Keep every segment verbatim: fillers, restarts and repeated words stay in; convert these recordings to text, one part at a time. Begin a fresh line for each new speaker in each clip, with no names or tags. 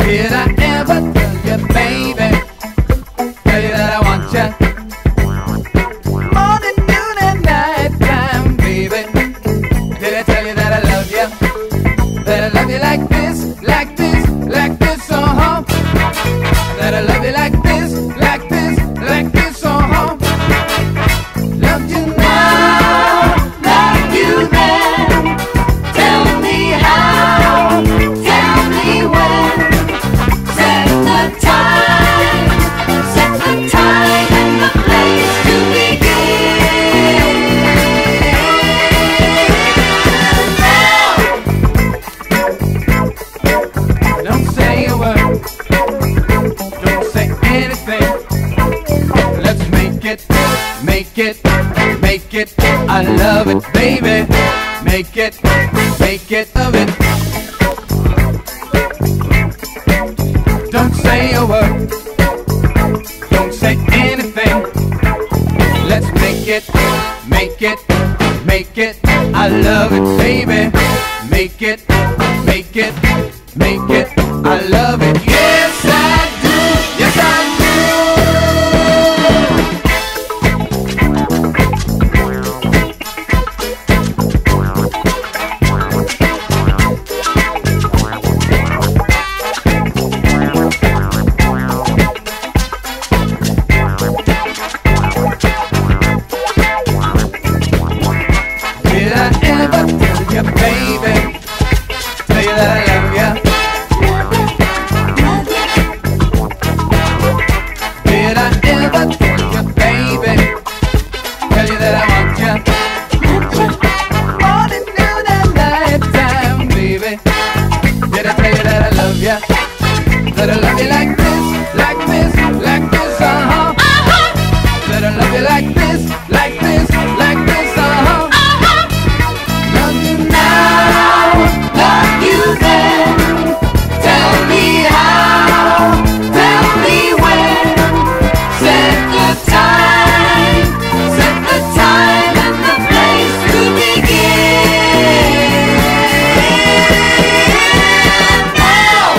Did I ever tell you, baby? Tell you that I want you morning, noon, and night time, baby. Did I tell you that I love you? That I love you like this, like this, like this, uh-huh. That I love you like this, like this, like this, uh-huh. Loved you now, loved you then. Tell me how, tell me when. Set the time, set the time and the place to begin. Now, don't say a word, don't say anything. Let's make it, make it, make it. I love it, baby. Make it, make it of it. Don't say a word, don't say anything. Let's make it, make it, make it. I love it, baby. Make it, make it, make it. I love it. Yes, I do. Yes, I do. Did I ever tell you, baby? Tell you that I love you? Did I ever tell you, baby? Tell you that I want you morning, noon, and night time, baby. Did I tell you that I love you? That I love you like this, like this, like this, uh-huh. That I love you like this, like this, like this, uh-huh. Love you now, love you then. Tell me how, tell me when. Set the time, set the time and the place to begin. Now,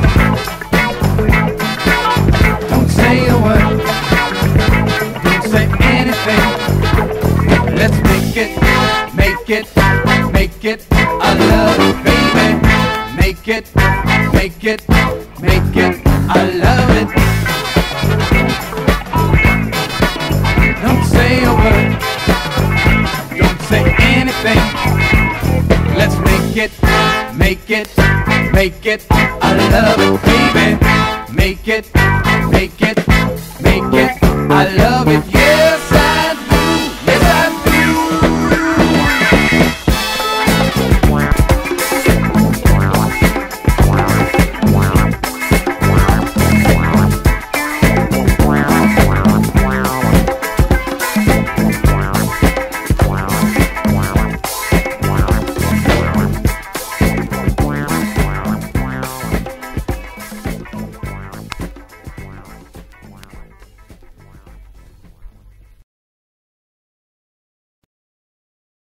don't say a word, don't say anything. Let's make it, make it, make it. I love it, baby. Make it, make it, make it. I love it. Don't say a word, don't say anything. Let's make it, make it, make it. I love it, baby. Make it, make it, make it. I love it, yeah.